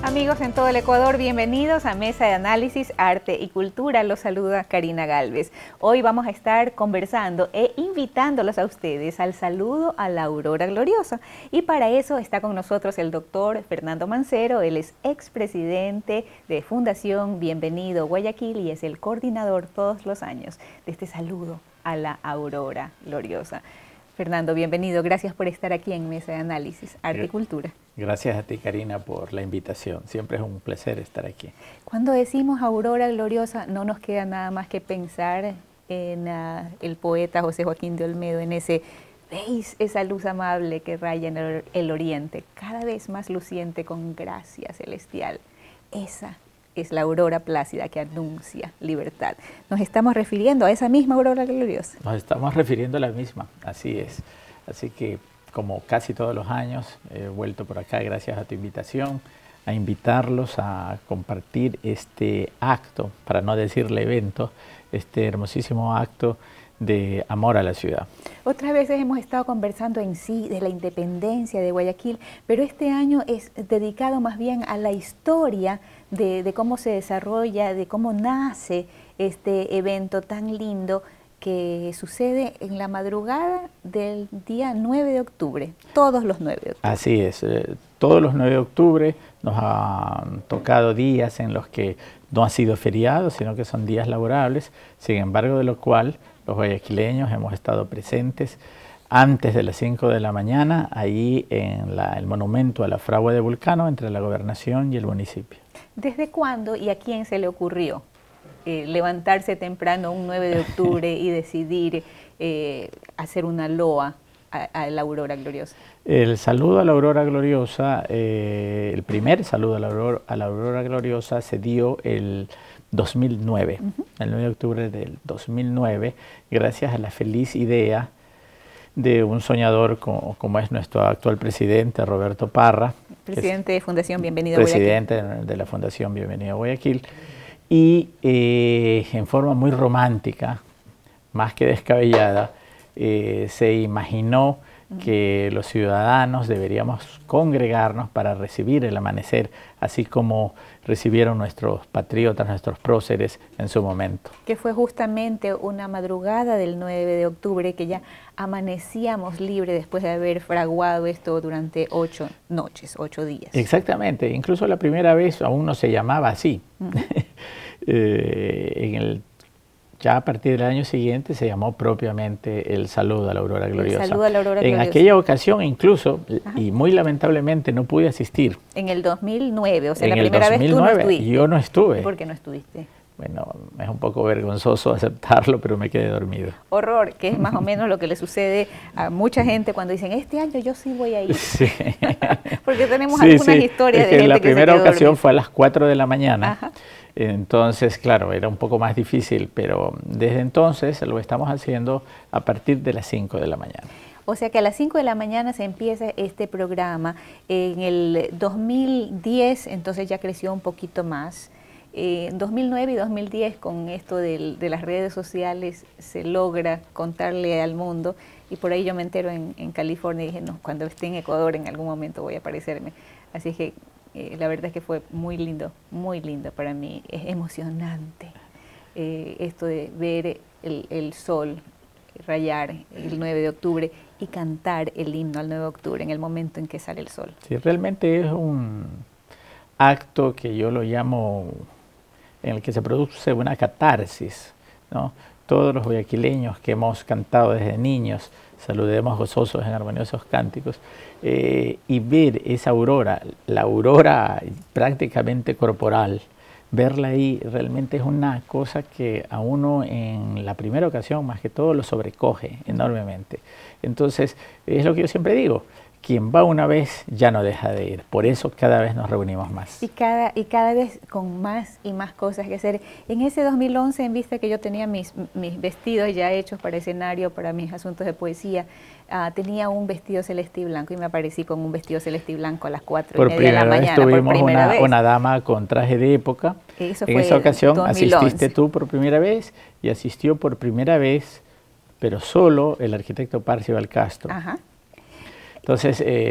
Amigos en todo el Ecuador, bienvenidos a Mesa de Análisis, Arte y Cultura. Los saluda Karina Galvez. Hoy vamos a estar conversando e invitándolos a ustedes al saludo a la aurora gloriosa. Y para eso está con nosotros el doctor Fernando Mancero. Él es expresidente de Fundación Bienvenido Guayaquil y es el coordinador todos los años de este saludo a la aurora gloriosa. Fernando, bienvenido. Gracias por estar aquí en Mesa de Análisis, Arte y Cultura. Gracias a ti, Karina, por la invitación. Siempre es un placer estar aquí. Cuando decimos aurora gloriosa, no nos queda nada más que pensar en el poeta José Joaquín de Olmedo, en ese, ¿veis esa luz amable que raya en el oriente, cada vez más luciente con gracia celestial? Esa es la aurora plácida que anuncia libertad. Nos estamos refiriendo a esa misma aurora gloriosa. Nos estamos refiriendo a la misma, así es. Así que, como casi todos los años, he vuelto por acá gracias a tu invitación, a invitarlos a compartir este acto, para no decirle evento, este hermosísimo acto de amor a la ciudad. Otras veces hemos estado conversando en sí de la independencia de Guayaquil, pero este año es dedicado más bien a la historia de cómo se desarrolla, de cómo nace este evento tan lindo que sucede en la madrugada del día 9 de octubre, todos los 9 de octubre. Así es, todos los 9 de octubre nos han tocado días en los que no ha sido feriado, sino que son días laborables, sin embargo de lo cual los guayaquileños hemos estado presentes antes de las 5 de la mañana, ahí en el monumento a la fragua de Vulcano, entre la gobernación y el municipio. ¿Desde cuándo y a quién se le ocurrió levantarse temprano un 9 de octubre y decidir hacer una loa a la aurora gloriosa? El saludo a la aurora gloriosa, el primer saludo a la aurora gloriosa se dio el 2009, el 9 de octubre del 2009, gracias a la feliz idea de un soñador como es nuestro actual presidente, Roberto Parra. Presidente de Fundación Bienvenido Guayaquil. Presidente de la Fundación Bienvenido Guayaquil. Y en forma muy romántica, más que descabellada, se imaginó que los ciudadanos deberíamos congregarnos para recibir el amanecer, así como recibieron nuestros patriotas, nuestros próceres en su momento. Que fue justamente una madrugada del 9 de octubre que ya amanecíamos libre después de haber fraguado esto durante 8 noches, 8 días. Exactamente, incluso la primera vez aún no se llamaba así. Ya a partir del año siguiente se llamó propiamente el saludo a la aurora gloriosa. El saludo a la aurora gloriosa. En aquella ocasión incluso, y muy lamentablemente no pude asistir. En el 2009, o sea, la primera vez tú no estuviste. Yo no estuve. ¿Por qué no estuviste? Bueno, es un poco vergonzoso aceptarlo, pero me quedé dormido. Horror, que es más o menos lo que le sucede a mucha gente cuando dicen, este año yo sí voy a ir. Sí. Porque tenemos algunas historias de gente que se quedó dormida. La primera ocasión fue a las 4 de la mañana. Ajá. Entonces, claro, era un poco más difícil, pero desde entonces lo estamos haciendo a partir de las 5 de la mañana. O sea que a las 5 de la mañana se empieza este programa. En el 2010, entonces ya creció un poquito más. En 2009 y 2010, con esto de las redes sociales, se logra contarle al mundo. Y por ahí yo me entero en California y dije, no, cuando esté en Ecuador en algún momento voy a aparecerme. Así que la verdad es que fue muy lindo para mí. Es emocionante esto de ver el sol rayar el 9 de octubre y cantar el himno al 9 de octubre en el momento en que sale el sol. Sí, realmente es un acto que yo lo llamo, en el que se produce una catarsis, ¿no? Todos los guayaquileños que hemos cantado desde niños, saludemos gozosos en armoniosos cánticos, y ver esa aurora, la aurora prácticamente corporal, verla ahí realmente es una cosa que a uno en la primera ocasión más que todo lo sobrecoge enormemente. Entonces es lo que yo siempre digo, quien va una vez ya no deja de ir, por eso cada vez nos reunimos más. Y cada vez con más y más cosas que hacer. En ese 2011, en vista que yo tenía mis vestidos ya hechos para escenario, para mis asuntos de poesía, tenía un vestido celeste y blanco y me aparecí con un vestido celeste y blanco a las 4:30 de la mañana. Tuvimos una dama con traje de época. Eso en esa ocasión 2011. Asististe tú por primera vez y asistió por primera vez, pero solo el arquitecto Parcival Castro. Ajá. Entonces,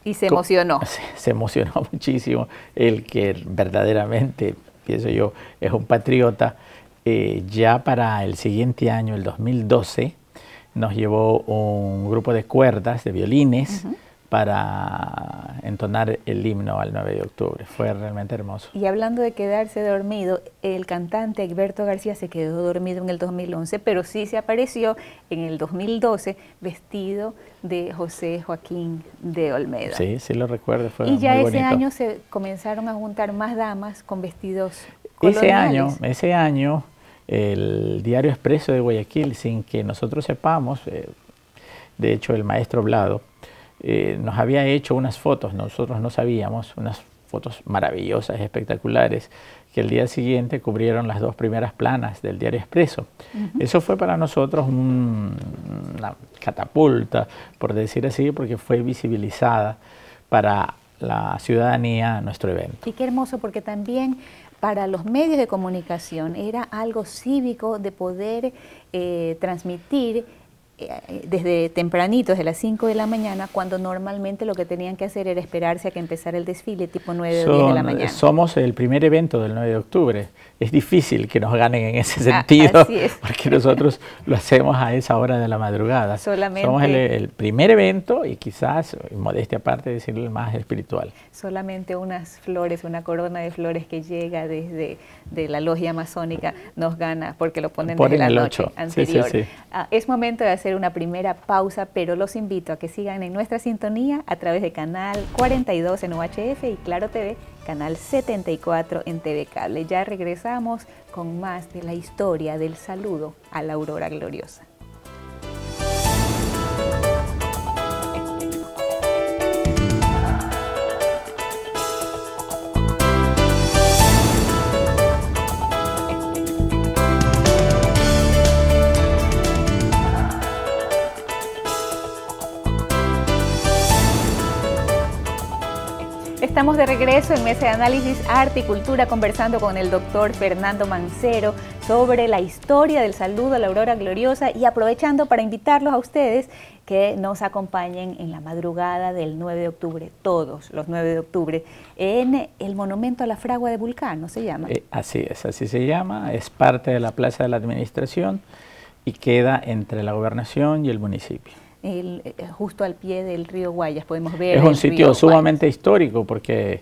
Y se emocionó. Se emocionó muchísimo. El que verdaderamente, pienso yo, es un patriota. Ya para el siguiente año, el 2012, nos llevó un grupo de cuerdas, de violines, para entonar el himno al 9 de octubre. Fue realmente hermoso. Y hablando de quedarse dormido, el cantante Egberto García se quedó dormido en el 2011, pero sí se apareció en el 2012 vestido de José Joaquín de Olmedo. Sí, sí lo recuerdo, fue muy bonito. Y ya ese año se comenzaron a juntar más damas con vestidos coloniales. Ese año, el Diario Expreso de Guayaquil, sin que nosotros sepamos, de hecho el maestro Blado, nos había hecho unas fotos, nosotros no sabíamos, unas fotos maravillosas, espectaculares, que el día siguiente cubrieron las 2 primeras planas del Diario Expreso. Eso fue para nosotros una catapulta, por decir así, porque fue visibilizada para la ciudadanía nuestro evento. Y qué hermoso, porque también para los medios de comunicación era algo cívico de poder transmitir desde tempranito, desde las 5 de la mañana, cuando normalmente lo que tenían que hacer era esperarse a que empezara el desfile tipo 9 o 10 de la mañana. Somos el primer evento del 9 de octubre. Es difícil que nos ganen en ese sentido, porque nosotros lo hacemos a esa hora de la madrugada. Solamente, somos el primer evento y quizás, modestia aparte, decirlo el más espiritual. Solamente unas flores, una corona de flores que llega desde la logia masónica nos gana, porque lo ponen desde la noche anterior. Sí. Es momento de hacer una primera pausa, pero los invito a que sigan en nuestra sintonía a través de Canal 42 en UHF y Claro TV, Canal 74 en TV Cable. Ya regresamos con más de la historia del saludo a la aurora gloriosa. Estamos de regreso en Mesa de Análisis, Arte y Cultura, conversando con el doctor Fernando Mancero sobre la historia del saludo a la aurora gloriosa y aprovechando para invitarlos a ustedes que nos acompañen en la madrugada del 9 de octubre, todos los 9 de octubre, en el Monumento a la Fragua de Vulcano, ¿se llama? Así es, así se llama, es parte de la Plaza de la Administración y queda entre la Gobernación y el municipio. Justo al pie del río Guayas, podemos ver. Es un sitio sumamente histórico porque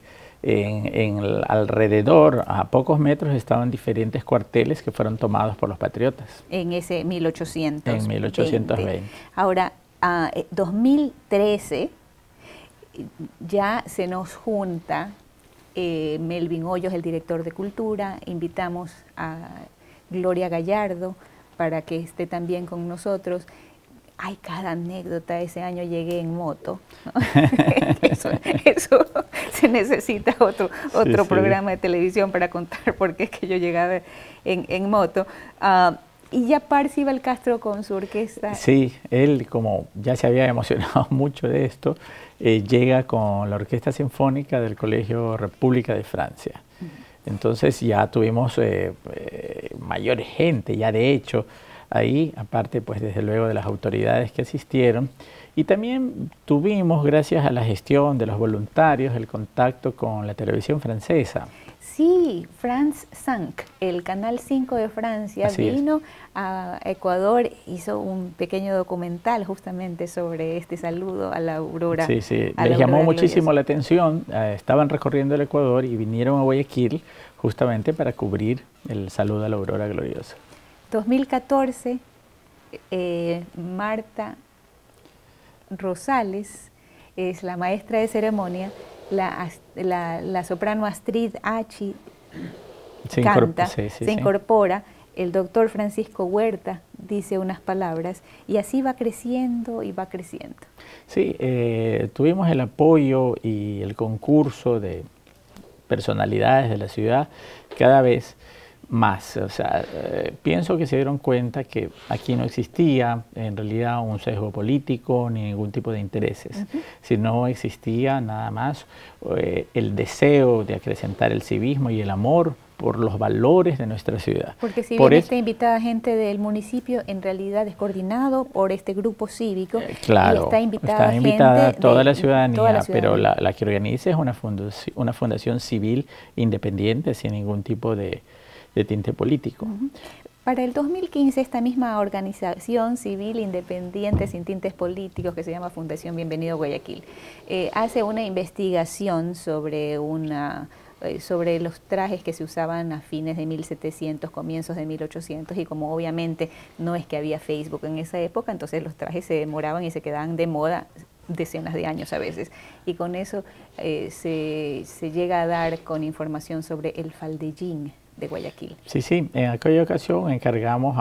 alrededor, a pocos metros, estaban diferentes cuarteles que fueron tomados por los patriotas. En ese 1820. En 1820. Ahora, 2013, ya se nos junta Melvin Hoyos, el director de Cultura, invitamos a Gloria Gallardo para que esté también con nosotros. Hay cada anécdota. Ese año llegué en moto, ¿no? eso se necesita otro programa de televisión para contar por qué es que yo llegaba en moto. Y ya Parcival Castro con su orquesta. Sí, él, como ya se había emocionado mucho de esto, llega con la Orquesta Sinfónica del Colegio República de Francia. Entonces ya tuvimos mayor gente, ya de hecho, ahí, aparte, pues desde luego de las autoridades que asistieron, y también tuvimos, gracias a la gestión de los voluntarios, el contacto con la televisión francesa. Sí, France 5, el Canal 5 de Francia, vino a Ecuador, hizo un pequeño documental justamente sobre este saludo a la aurora. Sí, les llamó muchísimo la atención, estaban recorriendo el Ecuador y vinieron a Guayaquil justamente para cubrir el saludo a la aurora gloriosa. 2014, Marta Rosales es la maestra de ceremonia, la soprano Astrid Achi canta, se incorpora, el doctor Francisco Huerta dice unas palabras y así va creciendo y va creciendo. Sí, tuvimos el apoyo y el concurso de personalidades de la ciudad cada vez más, o sea, pienso que se dieron cuenta que aquí no existía en realidad un sesgo político ni ningún tipo de intereses, sino existía nada más el deseo de acrecentar el civismo y el amor por los valores de nuestra ciudad. Porque si bien está invitada gente del municipio, en realidad es coordinado por este grupo cívico. Claro, y está invitada gente toda la ciudadanía, toda la pero la que organiza es una fundación civil independiente, sin ningún tipo de tinte político. Para el 2015, esta misma organización civil independiente sin tintes políticos, que se llama Fundación Bienvenido Guayaquil, hace una investigación sobre los trajes que se usaban a fines de 1700, comienzos de 1800, y como obviamente no es que había Facebook en esa época, entonces los trajes se demoraban y se quedaban de moda decenas de años a veces, y con eso se llega a dar con información sobre el faldellín de Guayaquil. Sí, sí, en aquella ocasión encargamos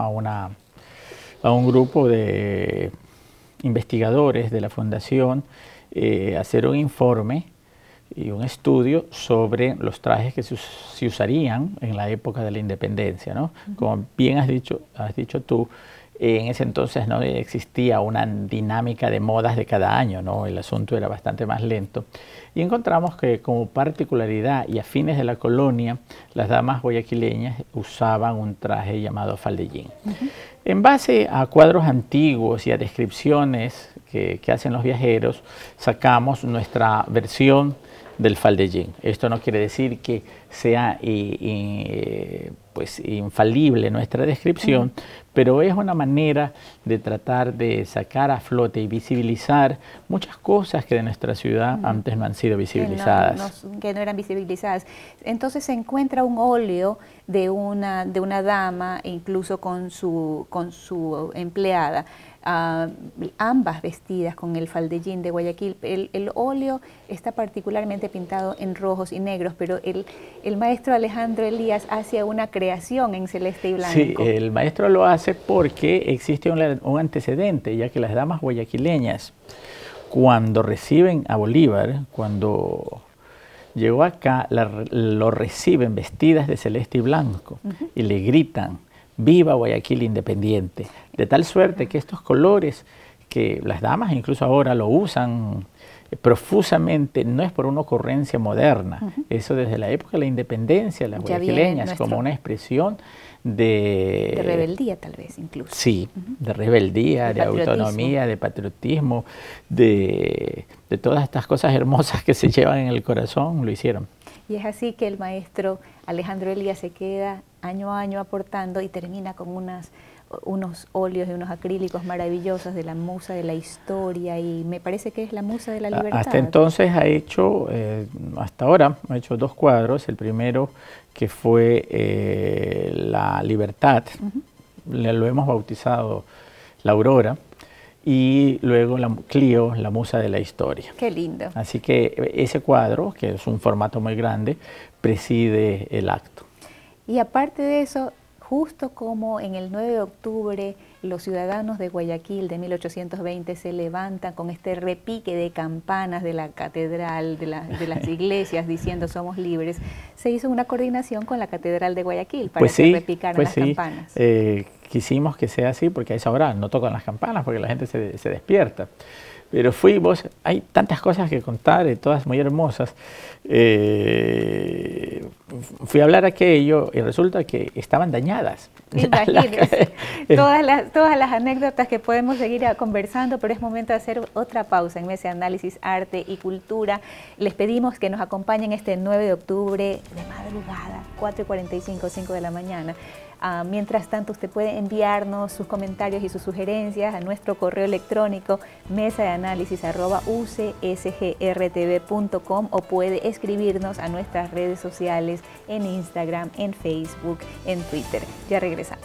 a un grupo de investigadores de la Fundación hacer un informe y un estudio sobre los trajes que se usarían en la época de la independencia, ¿no? Como bien has dicho tú, en ese entonces no existía una dinámica de modas de cada año, ¿no? El asunto era bastante más lento. Y encontramos que como particularidad y a fines de la colonia, las damas guayaquileñas usaban un traje llamado faldellín. En base a cuadros antiguos y a descripciones que hacen los viajeros, sacamos nuestra versión del faldellín. Esto no quiere decir que sea pues infalible nuestra descripción, pero es una manera de tratar de sacar a flote y visibilizar muchas cosas que de nuestra ciudad antes no han sido visibilizadas. Que no eran visibilizadas. Entonces se encuentra un óleo de una dama, incluso con su empleada, ambas vestidas con el faldellín de Guayaquil. El óleo está particularmente pintado en rojos y negros, pero el maestro Alejandro Elías hace una creación en celeste y blanco. Sí, el maestro lo hace porque existe un antecedente, ya que las damas guayaquileñas, cuando reciben a Bolívar, cuando llegó acá, lo reciben vestidas de celeste y blanco y le gritan: ¡Viva Guayaquil independiente! De tal suerte que estos colores, que las damas incluso ahora lo usan profusamente, no es por una ocurrencia moderna. Eso desde la época de la independencia, las guayaquileñas, como una expresión de rebeldía, tal vez, incluso. Sí, de rebeldía, de autonomía, de patriotismo, de todas estas cosas hermosas que se llevan en el corazón, lo hicieron. Y es así que el maestro Alejandro Elías se queda año a año aportando y termina con unos óleos y unos acrílicos maravillosos de la musa de la historia, y me parece que es la musa de la libertad. Hasta entonces ha hecho, hasta ahora, ha hecho 2 cuadros. El primero, que fue La Libertad, lo hemos bautizado La Aurora, y luego Clio, la musa de la historia. Qué lindo. Así que ese cuadro, que es un formato muy grande, preside el acto. Y aparte de eso, justo como en el 9 de octubre los ciudadanos de Guayaquil de 1820 se levantan con este repique de campanas de la catedral, de las iglesias, diciendo somos libres, se hizo una coordinación con la catedral de Guayaquil para que repicaran las campanas. Quisimos que sea así porque a esa hora no tocan las campanas porque la gente se despierta. Pero hay tantas cosas que contar, todas muy hermosas. Fui a hablar aquello y resulta que estaban dañadas. Imagínense, todas las anécdotas que podemos seguir conversando, pero es momento de hacer otra pausa en Mesa de Análisis, Arte y Cultura. Les pedimos que nos acompañen este 9 de octubre de madrugada, 4:45, 5 de la mañana. Mientras tanto, usted puede enviarnos sus comentarios y sus sugerencias a nuestro correo electrónico mesadeanálisis@ucsgrtv.com, o puede escribirnos a nuestras redes sociales en Instagram, en Facebook, en Twitter. Ya regresamos.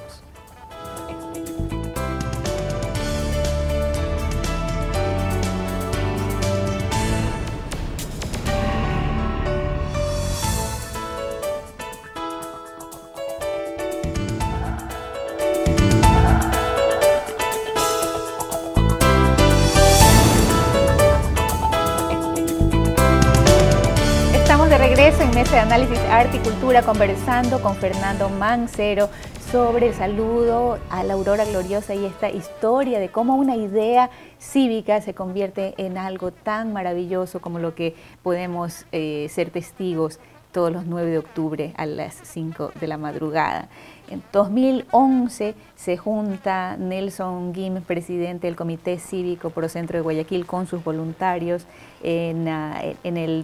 Regreso en Mesa de Análisis, Arte y Cultura, conversando con Fernando Mancero sobre el saludo a la aurora gloriosa y esta historia de cómo una idea cívica se convierte en algo tan maravilloso como lo que podemos ser testigos todos los 9 de octubre a las 5 de la madrugada. En 2011 se junta Nelson Guim, presidente del Comité Cívico Pro Centro de Guayaquil, con sus voluntarios en el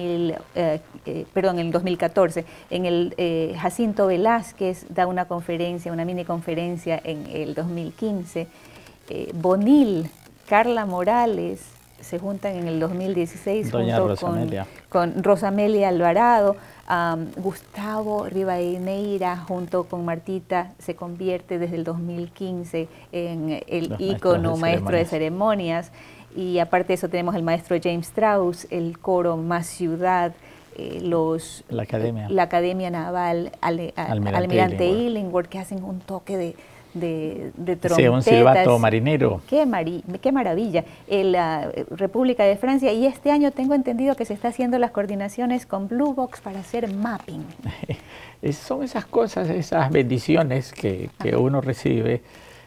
2014. Jacinto Velázquez da una conferencia, una mini conferencia en el 2015. Bonil, Carla Morales se juntan en el 2016 junto con Rosamelia Alvarado. Gustavo Rivadeneira junto con Martita se convierte desde el 2015 en el ícono maestro de ceremonias, y aparte de eso tenemos el maestro James Strauss, el coro Más Ciudad, la Academia Naval Almirante Illingworth, que hacen un toque de trompetas. Sí, un silbato marinero. Qué maravilla. La República de Francia, y este año tengo entendido que se está haciendo las coordinaciones con Blue Box para hacer mapping. Son esas cosas, esas bendiciones que uno recibe,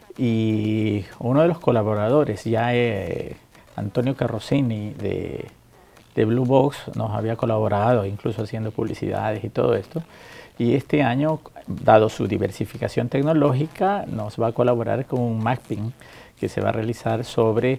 y uno de los colaboradores, Antonio Carrosini de Blue Box, nos había colaborado, incluso haciendo publicidades y todo esto. Y este año, dado su diversificación tecnológica, nos va a colaborar con un mapping que se va a realizar sobre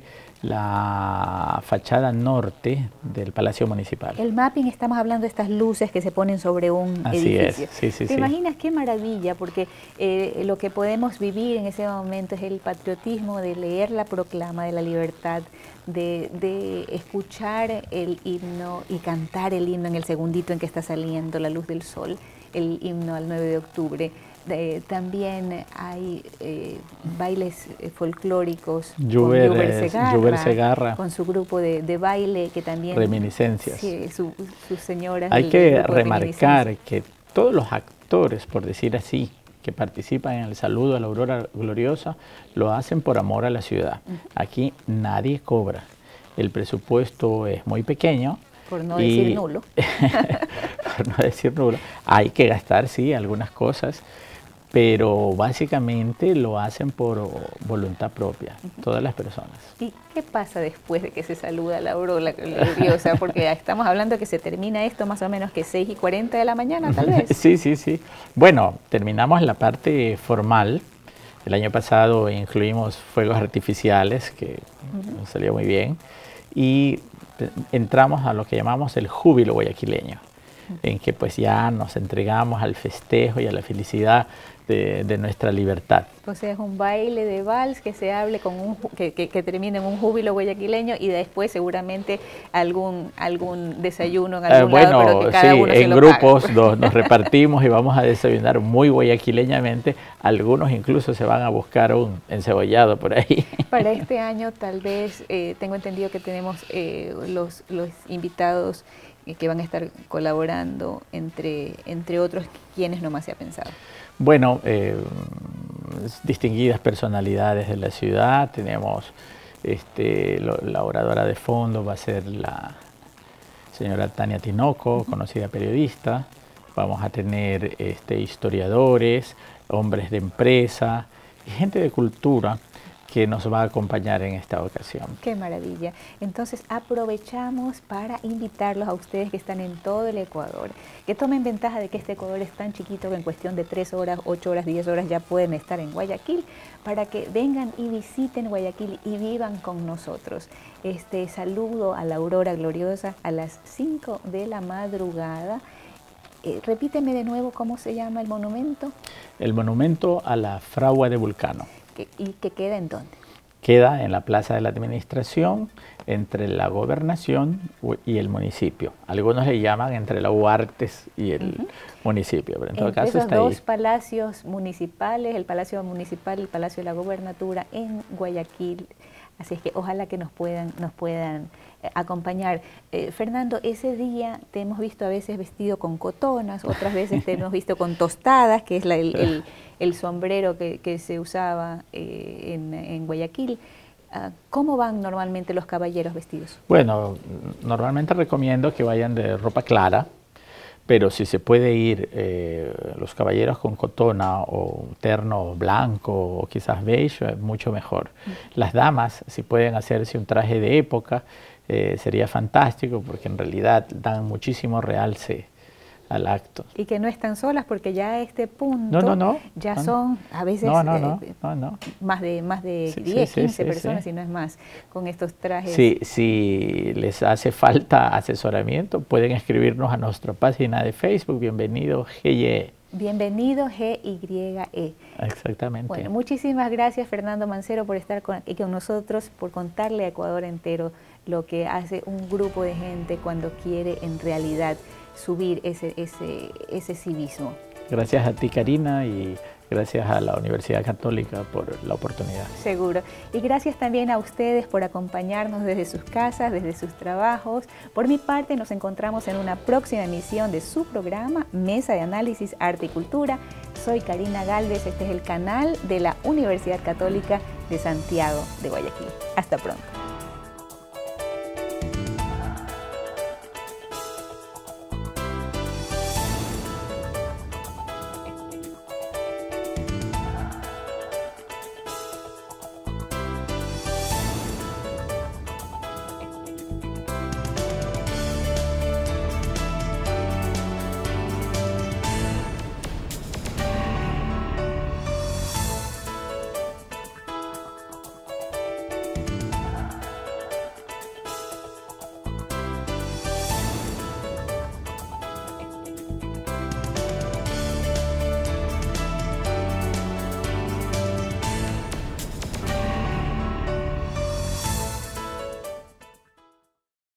la fachada norte del Palacio Municipal. El mapping, estamos hablando de estas luces que se ponen sobre un edificio. Así es, sí. ¿Te imaginas qué maravilla? Porque lo que podemos vivir en ese momento es el patriotismo de leer la proclama de la libertad, de escuchar el himno y cantar el himno en el segundito en que está saliendo la luz del sol, el himno al 9 de octubre. También hay bailes folclóricos con Juber Segarra, con su grupo de baile, que también... Reminiscencias. Sí, sus señoras. Hay que remarcar que todos los actores, por decir así, que participan en el saludo a la aurora gloriosa, lo hacen por amor a la ciudad. Aquí nadie cobra. El presupuesto es muy pequeño. Por no decir nulo. Por no decir nulo. Hay que gastar, sí, algunas cosas, pero básicamente lo hacen por voluntad propia, todas las personas. ¿Y qué pasa después de que se saluda la aurora gloriosa? Porque estamos hablando que se termina esto más o menos que 6:40 de la mañana, tal vez. Sí. Bueno, terminamos la parte formal. El año pasado incluimos fuegos artificiales, que nos salió muy bien, y entramos a lo que llamamos el júbilo guayaquileño, en que pues ya nos entregamos al festejo y a la felicidad de nuestra libertad. O sea, es un baile de vals que se hable con que termine en un júbilo guayaquileño, y después seguramente algún desayuno en algún lado, pero que cada uno se lo pague. En grupos nos repartimos y vamos a desayunar muy guayaquileñamente. Algunos incluso se van a buscar un encebollado por ahí. Para este año tal vez, tengo entendido que tenemos los invitados que van a estar colaborando, entre otros, ¿quiénes nomás se ha pensado? Bueno, distinguidas personalidades de la ciudad. Tenemos la oradora de fondo, va a ser la señora Tania Tinoco, conocida periodista. Vamos a tener historiadores, hombres de empresa y gente de cultura que nos va a acompañar en esta ocasión. ¡Qué maravilla! Entonces aprovechamos para invitarlos a ustedes que están en todo el Ecuador, que tomen ventaja de que este Ecuador es tan chiquito que en cuestión de 3 horas, 8 horas, 10 horas ya pueden estar en Guayaquil, para que vengan y visiten Guayaquil y vivan con nosotros. Este saludo a la aurora gloriosa a las 5 de la madrugada. Repíteme de nuevo cómo se llama el monumento. El monumento a la fragua de Vulcano. ¿Y que queda en dónde? Queda en la Plaza de la Administración, entre la Gobernación y el municipio. Algunos le llaman entre la Huartes y el municipio, pero en todo caso está ahí. Esos dos palacios municipales, el Palacio Municipal y el Palacio de la Gobernatura en Guayaquil. Así es que ojalá que nos puedan acompañar. Fernando, ese día te hemos visto a veces vestido con cotonas, otras veces te hemos visto con tostadas, que es el sombrero que se usaba en Guayaquil. ¿Cómo van normalmente los caballeros vestidos? Bueno, normalmente recomiendo que vayan de ropa clara, pero si se puede ir los caballeros con cotona o terno blanco o quizás beige, mucho mejor. Las damas, si pueden hacerse un traje de época, sería fantástico, porque en realidad dan muchísimo realce al acto. Y que no están solas porque ya a este punto son a veces más de 10, 15 personas, si no es más, con estos trajes. Sí, si les hace falta asesoramiento, pueden escribirnos a nuestra página de Facebook, Bienvenido GYE. Bienvenido GYE. Exactamente. Bueno, muchísimas gracias Fernando Mancero por estar aquí con nosotros, por contarle a Ecuador entero lo que hace un grupo de gente cuando quiere en realidad subir ese civismo. Gracias a ti, Karina, y gracias a la Universidad Católica por la oportunidad. Seguro. Y gracias también a ustedes por acompañarnos desde sus casas, desde sus trabajos. Por mi parte, nos encontramos en una próxima emisión de su programa Mesa de Análisis, Arte y Cultura. Soy Karina Galvez, este es el canal de la Universidad Católica de Santiago de Guayaquil. Hasta pronto.